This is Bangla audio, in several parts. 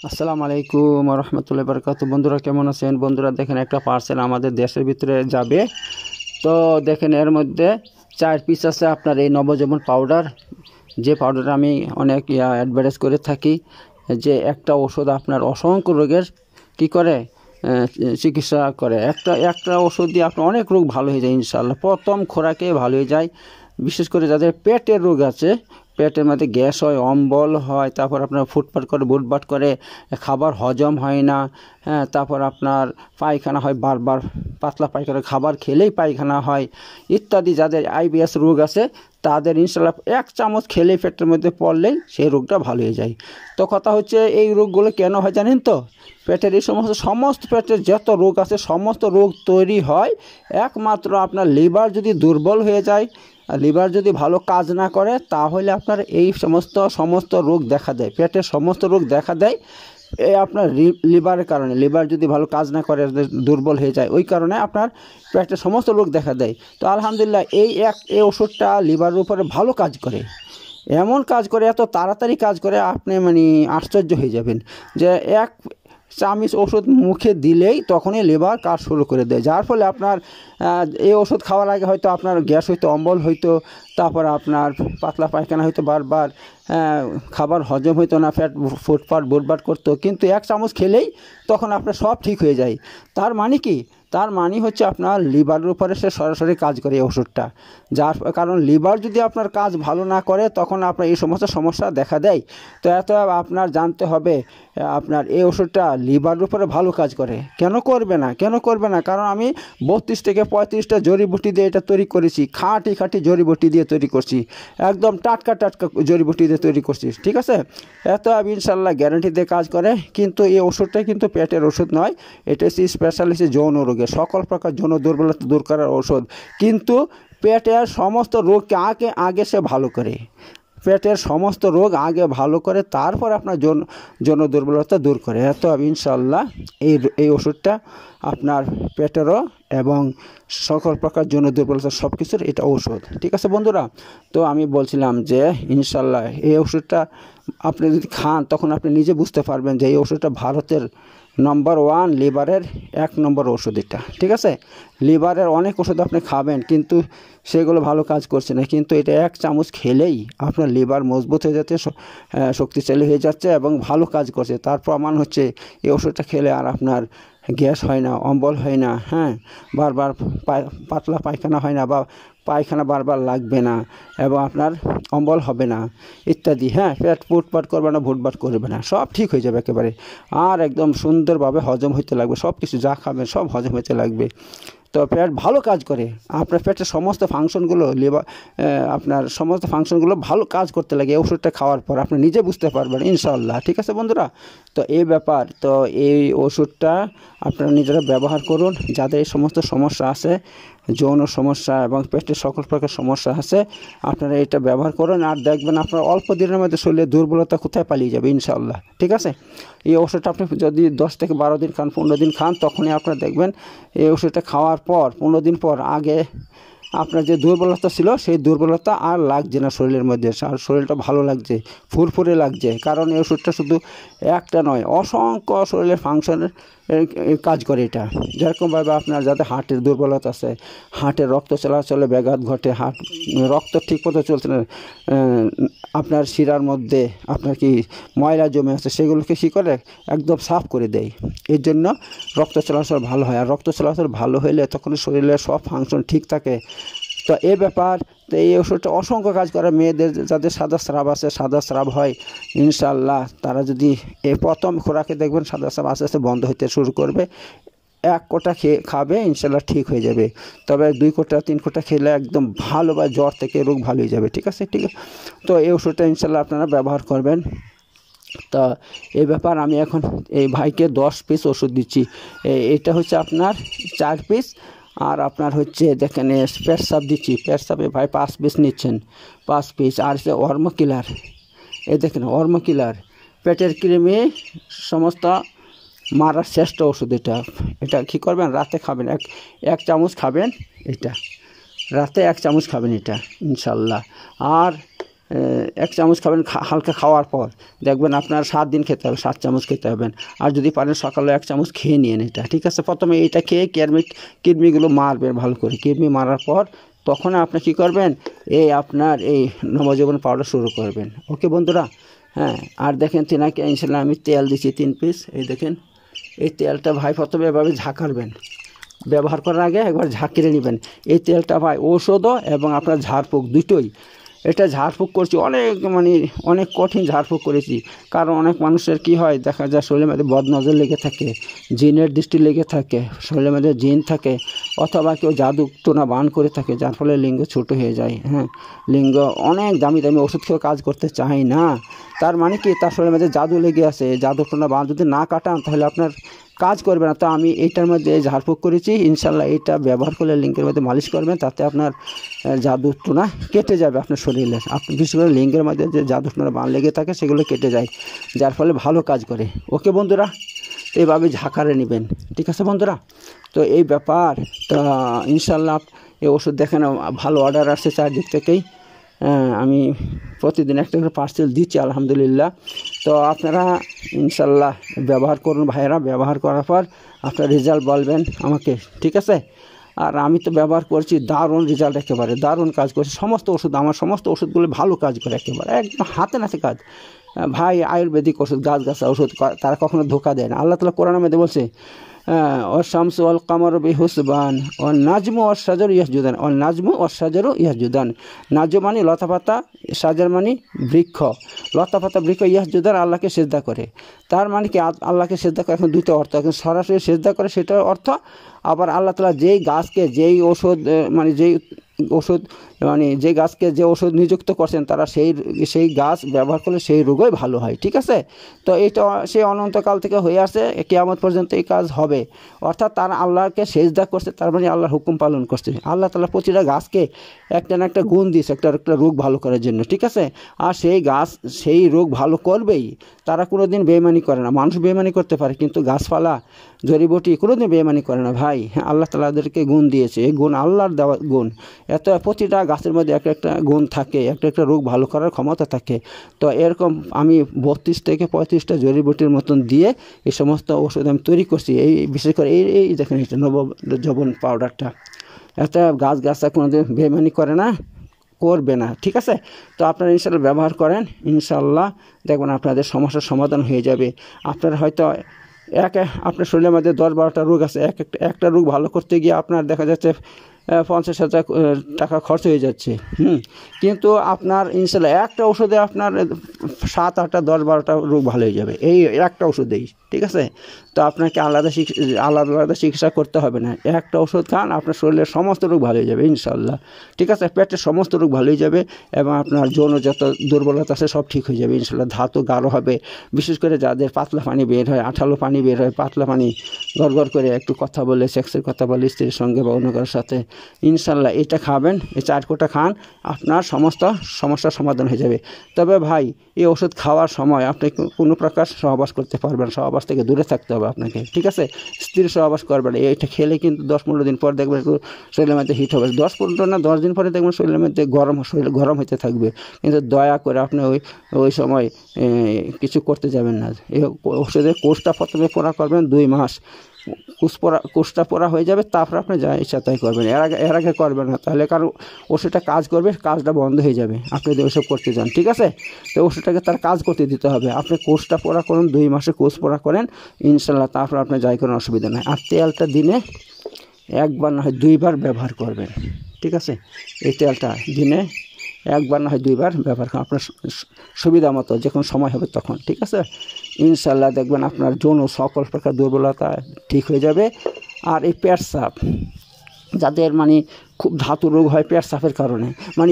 আসসালামু আলাইকুম রহমতুল্লাহি বারাকাতুহু। বন্ধুরা কেমন আছেন? বন্ধুরা দেখেন, একটা পার্সেল আমাদের দেশের ভিতরে যাবে। তো দেখেন, এর মধ্যে 4 পিস আছে আপনার এই নবজীবন পাউডার, যে পাউডারটা আমি অনেক অ্যাডভার্টাইজ করে থাকি, যে একটা ওষুধ আপনার অসংখ্য রোগের কি করে চিকিৎসা করে। একটা ওষুধ দিয়ে আপনার অনেক রোগ ভালো হয়ে যায় ইনশাআল্লাহ। প্রথম খোরাকে ভালো হয়ে যায়। বিশেষ করে যাদের পেটের রোগ আছে, পেটের মধ্যে গ্যাস হয়, অম্বল হয়, তারপর আপনার ফুটপাট করে বুটবাট করে, খাবার হজম হয় না, হ্যাঁ, তারপর আপনার পায়খানা হয় বারবার, পাতলা পায়খানা, খাবার খেলেই পায়খানা হয় ইত্যাদি। যাদের আইবিএস রোগ আছে তাদের ইনশাল্লাহ 1 চামচ খেলেই পেটের মধ্যে পড়লেই সেই রোগটা ভালো হয়ে যায়। তো কথা হচ্ছে, এই রোগগুলো কেন হয় জানেন তো? পেটের এই সমস্ত পেটের যত রোগ আছে সমস্ত রোগ তৈরি হয় একমাত্র আপনার লিভার যদি দুর্বল হয়ে যায়, লিভার যদি ভালো কাজ না করে, তাহলে আপনার এই সমস্ত রোগ দেখা দেয়। পেটের সমস্ত রোগ দেখা দেয় এই আপনার লিভারের কারণে। লিভার যদি ভালো কাজ না করে, দুর্বল হয়ে যায়, ওই কারণে আপনার পেটের সমস্ত রোগ দেখা দেয়। তো আলহামদুলিল্লাহ এই ওষুধটা লিভারের উপরে ভালো কাজ করে, এমন কাজ করে, এত তাড়াতাড়ি কাজ করে, আপনি মানে আশ্চর্য হয়ে যাবেন। যে 1 চামচ ওষুধ মুখে দিলেই তখনই লিভার কাজ শুরু করে দেয়। যার ফলে আপনার এই ওষুধ খাওয়ার আগে হয়তো আপনার গ্যাস হইতো, অম্বল হইতো, তারপর আপনার পাতলা পায়খানা হইতো বারবার, খাবার হজম হইতো না, ফুটপাট বুটবাট করতো। কিন্তু 1 চামচ খেলেই তখন আপনার সব ঠিক হয়ে যায়। তার মানে কি? তার মানে হচ্ছে আপনার লিভারের উপরে সে সরাসরি কাজ করে এই ওষুধটা। যার কারণ লিভার যদি আপনার কাজ ভালো না করে, তখন আপনার এই সমস্ত সমস্যা দেখা দেয়। তো আপনার জানতে হবে, আপনার এই ওষুধটা লিভারের উপরে ভালো কাজ করে। কেন করবে না? কারণ আমি 32 থেকে 35টা জড়িবুটি দিয়ে এটা তৈরি করেছি। খাঁটি জড়িবুটি দিয়ে তৈরি করছি, একদম টাটকা জড়িবুটি দিয়ে তৈরি করছি, ঠিক আছে? আমি ইনশাল্লাহ গ্যারান্টি দিয়ে কাজ করে। কিন্তু এই ওষুধটা কিন্তু পেটের ওষুধ নয়, এটা হচ্ছে স্পেশালিস্ট যৌন রোগে, সকল প্রকার যৌন দুর্বলতা দূর করার ওষুধ। কিন্তু পেটের সমস্ত রোগকে আগে সে ভালো করে, পেটের সমস্ত রোগ আগে ভালো করে, তারপর আপনার যৌন দুর্বলতা দূর করে। আমি ইনশাল্লাহ এই ওষুধটা আপনার পেটেরও এবং সকল প্রকার যৌন দুর্বলতা সব কিছুর এটা ওষুধ, ঠিক আছে বন্ধুরা? তো আমি বলছিলাম যে ইনশাল্লাহ এই ওষুধটা আপনি যদি খান, তখন আপনি নিজে বুঝতে পারবেন যে এই ওষুধটা ভারতের নম্বর 1 লিভারের 1 নম্বর ওষুধ এটা, ঠিক আছে? লিভারের অনেক ওষুধ আপনি খাবেন, কিন্তু সেগুলো ভালো কাজ করছে না। কিন্তু এটা 1 চামচ খেলেই আপনার লিভার মজবুত হয়ে যাচ্ছে, শক্তিশালী হয়ে যাচ্ছে এবং ভালো কাজ করছে। তার প্রমাণ হচ্ছে এই ওষুধটা খেলে আর আপনার গ্যাস হয় না, অম্বল হয় না, হ্যাঁ, বারবার পাতলা পায়খানা হয় না, বা পায়খানা বারবার লাগবে না, এবং আপনার অম্বল হবে না ইত্যাদি, হ্যাঁ, পেট ফুটপাট করবে না, ভুটভাট করবে না, সব ঠিক হয়ে যাবে একেবারে। আর একদম সুন্দরভাবে হজম হইতে লাগবে, সব কিছু যা খাবেন সব হজম হইতে লাগবে। তো পেট ভালো কাজ করে, আপনার পেটের সমস্ত ফাংশনগুলো, আপনার সমস্ত ফাংশনগুলো ভালো কাজ করতে লাগে এই ওষুধটা খাওয়ার পর। আপনি নিজে বুঝতে পারবেন ইনশাআল্লাহ, ঠিক আছে বন্ধুরা? তো এই ব্যাপার, তো এই ওষুধটা আপনারা নিজেরা ব্যবহার করুন। যাদের এই সমস্ত সমস্যা আছে, যৌন সমস্যা এবং পেটের সকল প্রকার সমস্যা আছে, আপনারা এটা ব্যবহার করুন। আর দেখবেন আপনার অল্প দিনের মধ্যে শরীরে দুর্বলতা কোথায় পালিয়ে যাবে ইনশাআল্লাহ, ঠিক আছে? এই ওষুধটা আপনি যদি 10 থেকে 12 দিন খান, 15 দিন খান, তখনই আপনারা দেখবেন এই ওষুধটা খাওয়ার পর 15 দিন পর আগে আপনার যে দুর্বলতা ছিল, সেই দুর্বলতা আর লাগছে না শরীরের মধ্যে, আর শরীরটা ভালো লাগছে, ফুরফুরে লাগছে। কারণ এই ওষুধটা শুধু একটা নয়, অসংখ্য শরীরের ফাংশনের কাজ করে এটা। যেরকমভাবে আপনার যাতে হার্টের দুর্বলতা আছে, হার্টের রক্ত চলাচলে ব্যাঘাত ঘটে, রক্ত ঠিকমতো চলছে না, আপনার শিরার মধ্যে আপনার কি ময়লা জমে আছে, সেগুলোকে কী করে একদম সাফ করে দেয়। এর জন্য রক্ত চলাচল ভালো হয়, আর রক্ত চলাচল ভালো হলে তখন শরীরের সব ফাংশন ঠিক থাকে। তো এই ব্যাপার, তো এই ওষুধটা অসংখ্য কাজ করে। মেয়েদের যাদের সাদা স্রাব আছে, সাদা স্রাব হয়, ইনশাআল্লাহ তারা যদি এই প্রথম খোরাকে দেখবেন সাদা স্রাব আস্তে আস্তে বন্ধ হতে শুরু করবে। 1 কোটা খাবে, ইনশাআল্লাহ ঠিক হয়ে যাবে। তবে 2 কোটা 3 কোটা খেলে একদম ভালো, বা জ্বর থেকে রোগ ভালো হয়ে যাবে, ঠিক আছে? তো এই ওষুধটা ইনশাআল্লাহ আপনারা ব্যবহার করবেন। তা এই ব্যাপার, আমি এখন এই ভাইকে 10 পিস ওষুধ দিচ্ছি। এটা হচ্ছে আপনার 4 পিস, আর আপনার হচ্ছে দেখেন পেটসাপ দিচ্ছি, পেটসাপে ভাই 5 পিস নিচ্ছেন, 5 পিস। আর হচ্ছে অর্মোকিলার, এই দেখেন অর্মোকিলার, পেটের কৃমি সমস্ত মারার শ্রেষ্ঠ ওষুধ এটা কী করবেন, রাতে খাবেন, 1 চামচ খাবেন, এটা রাতে 1 চামচ খাবেন এটা ইনশাল্লাহ। আর 1 চামচ খাবেন হালকা খাওয়ার পর, দেখবেন আপনার 7 দিন খেতে হবে, 7 চামচ খেতে হবেন। আর যদি পারেন সকালে 1 চামচ খেয়ে নিন এটা, ঠিক আছে। প্রথমে এটা খেয়ে কৃমিগুলো মারবেন ভালো করে, কৃমি মারার পর তখন আপনি কী করবেন, আপনার এই নবজীবন পাউডার শুরু করবেন। ওকে বন্ধুরা, হ্যাঁ। আর দেখেন তিনাকে ইনশাল্লাহ আমি তেল দিচ্ছি 3 পিস। এই দেখেন এই তেলটা ভাই প্রথমে এভাবে ঝাঁকাবেন, ব্যবহার করার আগে একবার ঝাঁকিয়ে নেবেন। এই তেলটা ভাই ঔষধও এবং আপনার ঝাড়ফুঁক দুটোই। এটা ঝাড়ফুঁক করছি অনেক কঠিন ঝাড়ফুঁক করেছি, কারণ অনেক মানুষের কি হয় দেখা যায় শরীরের মধ্যে বদনজর লেগে থাকে, জিনের দৃষ্টি লেগে থাকে, শরীরের মধ্যে জিন থাকে, অথবা কেউ জাদু টোনা বান করে থাকে, যার ফলে লিঙ্গ ছোট হয়ে যায়। হ্যাঁ, লিঙ্গ অনেক দামি দামি ওষুধ খেয়েও কাজ করতে চায় না। তার মানে কি, তার শরীরের মধ্যে জাদু লেগে আছে, জাদু টোনা বান যদি না কাটান তাহলে আপনার কাজ করবে না। তো আমি এইটার মধ্যে ঝাড়ফুঁক করেছি, ইনশাল্লাহ এটা ব্যবহার করলে লিঙ্গের মধ্যে মালিশ করবেন, তাতে আপনার জাদু টোনা কেটে যাবে আপনার শরীরে। আপনি বিশেষ করে লিঙ্গের মধ্যে যে জাদু টোনা বান লেগে থাকে সেগুলো কেটে যায়, যার ফলে ভালো কাজ করে। ওকে বন্ধুরা, এইভাবে ঝাঁকারে নেবেন, ঠিক আছে বন্ধুরা। তো এই ব্যাপার, তা ইনশাল্লাহ এই ওষুধ দেখেন ভালো অর্ডার আসছে চারদিক থেকেই। আমি প্রতিদিন একটা করে পার্সেল দিচ্ছি আলহামদুলিল্লাহ। তো আপনারা ইনশাল্লাহ ব্যবহার করুন ভাইয়েরা, ব্যবহার করার পর আপনার রেজাল্ট বলবেন আমাকে, ঠিক আছে। আর আমি তো ব্যবহার করছি, দারুণ রেজাল্ট, একেবারে দারুণ কাজ করছে। সমস্ত ওষুধ, আমার সমস্ত ওষুধগুলো ভালো কাজ করে, একেবারে একদম হাতে নাতে কাজ ভাই। আয়ুর্বেদিক ওষুধ, গাছ ওষুধ, তারা কখনো ধোকা দেয় না। আল্লাহ তাআলা কোরআনের মধ্যে বলছে, والشمس والقمر بحسبان والنجم والشجر يسجدان والنجم والشجر يسجدان। নাজম মানে লতাপাতা, সাজার মানে বৃক্ষ, লতাপাতা বৃক্ষ ইয়াসজুদান আল্লাহকে সেজদা করে। তার মানে কি, আল্লাহকে সেজদা করে এখন দুটো অর্থ, এখন সরাসরি সেজদা করে সেটার অর্থ, আবার আল্লাহ তাআলা যেই গাছকে যেই ওষুধ যে গাছকে যে ওষুধ নিযুক্ত করছেন, তারা সেই গাছ ব্যবহার করলে সেই রোগই ভালো হয়, ঠিক আছে। তো এইটা সেই অনন্তকাল থেকে হয়ে আসে, কিয়ামত পর্যন্ত এই কাজ হবে। অর্থাৎ তারা আল্লাহকে সেজদা করছে, তার মানে আল্লাহর হুকুম পালন করছে। আল্লাহ তাআলা প্রতিটা গাছকে একটা না একটা গুণ দিয়েছে, একটা রোগ ভালো করার জন্য, ঠিক আছে। আর সেই গাছ সেই রোগ ভালো করবেই, তারা কোনো দিন বেইমানি করে না। মানুষ বেইমানি করতে পারে, কিন্তু গাছপালা জড়িবুটি কোনো দিন বেইমানি করে না ভাই। হ্যাঁ, আল্লাহ তাআলাদেরকে গুণ দিয়েছে, এই গুণ আল্লাহর দেওয়া গুণ। এত প্রতিটা গাছের মধ্যে একটা গুণ থাকে, একটা রোগ ভালো করার ক্ষমতা থাকে। তো এরকম আমি 32 থেকে 35টা জড়িবুটির মতন দিয়ে এই সমস্ত ওষুধ আমি তৈরি করছি। এই বিশেষ করে এই দেখেন এটা নবজীবন পাউডারটা, একটা গাছ কোনো দিন বেইমানি করে না, করবে না, ঠিক আছে। তো আপনারা ইনশাআল্লাহ ব্যবহার করেন, ইনশাআল্লাহ দেখবেন আপনাদের সমস্যার সমাধান হয়ে যাবে। আপনার হয়তো আপনার শরীরের মধ্যে 10-12টা রোগ আছে, একটা রোগ ভালো করতে গিয়ে আপনার দেখা যাচ্ছে 50,000 টাকা খরচ হয়ে যাচ্ছে। কিন্তু আপনার ইনশাআল্লাহ একটা ওষুধে আপনার 7, 8, 10, 12টা রোগ ভালো হয়ে যাবে, এই একটা ওষুধেই, ঠিক আছে। তো আপনাকে আলাদা চিকিৎসা করতে হবে না, একটা ওষুধ খান, আপনার শরীরের সমস্ত রোগ ভালো হয়ে যাবে ইনশাআল্লাহ, ঠিক আছে। পেটের সমস্ত রোগ ভালো হয়ে যাবে, এবং আপনার যৌন যত দুর্বলতা আছে সব ঠিক হয়ে যাবে ইনশাআল্লাহ। ধাতু গাঢ় হবে, বিশেষ করে যাদের পাতলা পানি বের হয়, আঠালো পানি বের হয়, পাতলা পানি গড় করে একটু কথা বলে, সেক্সের কথা বলে স্ত্রীর সঙ্গে বা অন্য কারোর সাথে, ইনশাআল্লাহ এটা খাবেন, এই 4 কোটা খান, আপনার সমস্ত সমস্যার সমাধান হয়ে যাবে। তবে ভাই, এই ওষুধ খাওয়ার সময় আপনি কোনো প্রকার সহবাস করতে পারবেন, সহবাস থেকে দূরে থাকতে হবে আপনাকে, ঠিক আছে। স্ত্রীর সহবাস করবেন, এটা খেলে কিন্তু 10-15 দিন পর দেখবেন একটু শরীরের মধ্যে হিট হবে, 10-15 না 10 দিন পরে দেখবেন শরীরের মধ্যে শরীর গরম হতে থাকবে। কিন্তু দয়া করে আপনি ওই সময় কিছু করতে যাবেন না। এই ওষুধের কোর্সটা প্রথমে পড়া করবেন 2 মাস, কোর্সটা পড়া হয়ে যাবে, তারপর আপনি যা ইচ্ছা তাই করবেন, এর আগে করবেন না, তাহলে কারণ ওষুধটা কাজ করবে, কাজটা বন্ধ হয়ে যাবে আপনি যদি ওসব করতে যান, ঠিক আছে। তো ওষুধটাকে তার কাজ করতে দিতে হবে। আপনি কোর্সটা পড়া করুন, 2 মাসে কোর্স পড়া করেন ইনশাআল্লাহ, তারপর আপনি যাই করেন অসুবিধা নেই। আর তেলটা দিনে 1 বার না হয় 2 বার ব্যবহার করবেন, ঠিক আছে। এই তেলটা দিনে 1 বার না হয় 2 বার ব্যবহার করেন, আপনার সুবিধা মতো যখন সময় হবে তখন, ঠিক আছে। ইনশাআল্লাহ দেখবেন আপনার যৌন সকল প্রকার দুর্বলতা ঠিক হয়ে যাবে। আর এই পেটসাপ, যাদের খুব ধাতু রোগ হয় পেটসাপের কারণে,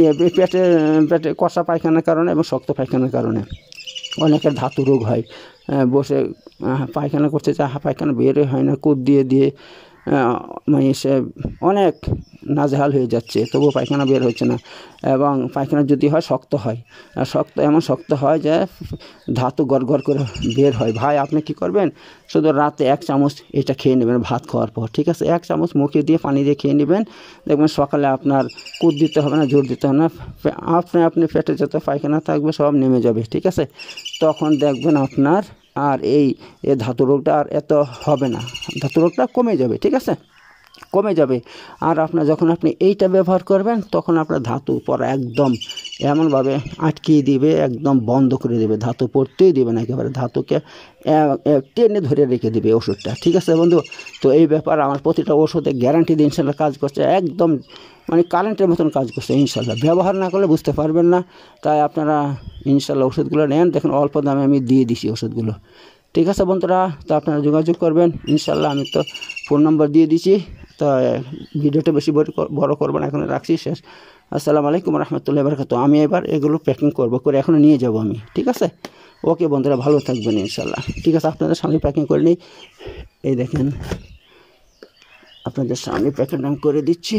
পেটে কষা পায়খানার কারণে এবং শক্ত পায়খানার কারণে অনেকের ধাতু রোগ হয়, বসে পায়খানা করতে চায়, পায়খানা বেরোয় হয় না, কুদ দিয়ে মানে সে অনেক নাজেহাল হয়ে যাচ্ছে, তবুও পায়খানা বের হচ্ছে না। এবং পায়খানা যদি হয় শক্ত হয়, আর এমন শক্ত হয় যে ধাতু গড় করে বের হয়। ভাই আপনি কি করবেন, শুধু রাতে 1 চামচ এটা খেয়ে নেবেন ভাত খাওয়ার পর, ঠিক আছে? 1 চামচ মুখে দিয়ে পানি দিয়ে খেয়ে নেবেন, দেখবেন সকালে আপনার কুদ দিতে হবে না, জোর দিতে হবে না, আপনি পেটে যত পায়খানা থাকবে সব নেমে যাবে, ঠিক আছে? তখন দেখবেন আপনার আর এই ধাতু রোগটা আর এত হবে না, ধাতু রোগটা কমে যাবে, ঠিক আছে? কমে যাবে। আর আপনার যখন আপনি এইটা ব্যবহার করবেন তখন আপনার ধাতু পড়া একদম এমনভাবে আটকিয়ে দিবে, একদম বন্ধ করে দেবে, ধাতু পড়তেই দেবে না, একেবারে ধাতুকে টেনে ধরে রেখে দেবে ওষুধটা, ঠিক আছে বন্ধু? তো এই ব্যাপার আমার প্রতিটা ওষুধে গ্যারান্টি দিয়ে ইনশাল্লাহ কাজ করছে, একদম মানে কারেন্টের মতন কাজ করছে ইনশাল্লাহ। ব্যবহার না করলে বুঝতে পারবেন না, তাই আপনারা ইনশাল্লাহ ওষুধগুলো নেন। দেখুন অল্প দামে আমি দিয়ে দিছি ওষুধগুলো, ঠিক আছে বন্ধুরা? তো আপনারা যোগাযোগ করবেন ইনশাল্লাহ। আমি তো ফোন নম্বর দিয়ে দিছি। তো ভিডিওটা বেশি বড় করবো না, এখন রাখছি, শেষ। আসসালামু আলাইকুম রহমতুল্লাহি বারাকাতুহু। আমি এবার এগুলো প্যাকিং করবো, করে এখন নিয়ে যাব আমি, ঠিক আছে? ওকে বন্ধুরা, ভালো থাকবেন ইনশাল্লাহ, ঠিক আছে? আপনাদের সামনে প্যাকিং করে নিই, এই দেখেন আপনাদের সামনে প্যাকিং আমি করে দিচ্ছি।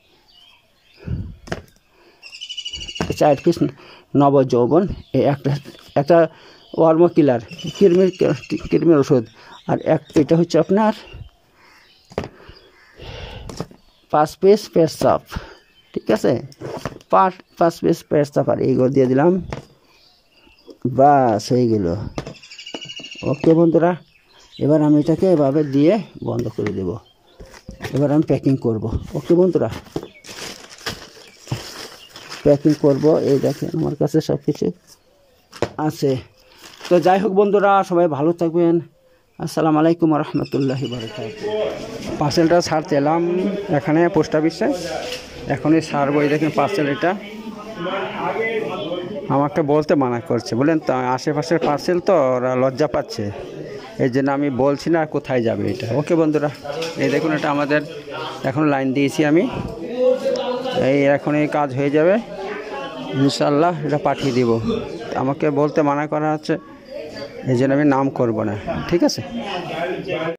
4 পিস নবযৌবন, একটা ওয়ার্ম কিলার কৃমির ওষুধ, আর এটা হচ্ছে আপনার 5 পিস পেটসাপ, ঠিক আছে? 5 পিস পেটসাপ, আর এইগুলো দিয়ে দিলাম, বাস হয়ে গেল। ওকে বন্ধুরা, এবার আমি এটাকে এভাবে দিয়ে বন্ধ করে দেব। এবার আমি প্যাকিং করব। ওকে বন্ধুরা, প্যাকিং করব। এই দেখেন আমার কাছে সব কিছু আছে। তো যাই হোক বন্ধুরা, সবাই ভালো থাকবেন। আসসালামু আলাইকুম রহমতুল্লাহি বারাকাতুহু। পার্সেলটা ছাড়তে এলাম এখানে পোস্ট অফিসে, এখনই ছাড়বো। এই দেখেন পার্সেল, এটা আমাকে বলতে মানা করছে, বলেন তো আশেপাশের পার্সেল তো ওরা লজ্জা পাচ্ছে, এই জন্য আমি বলছি না কোথায় যাবে এটা। ওকে বন্ধুরা, এই দেখুন এটা আমাদের এখন লাইন দিয়েছি আমি, এই এখনই কাজ হয়ে যাবে ইনশাল্লাহ, এটা পাঠিয়ে দিব। আমাকে বলতে মানা করা হচ্ছে, এই জন্য আমি নাম করব না, ঠিক আছে?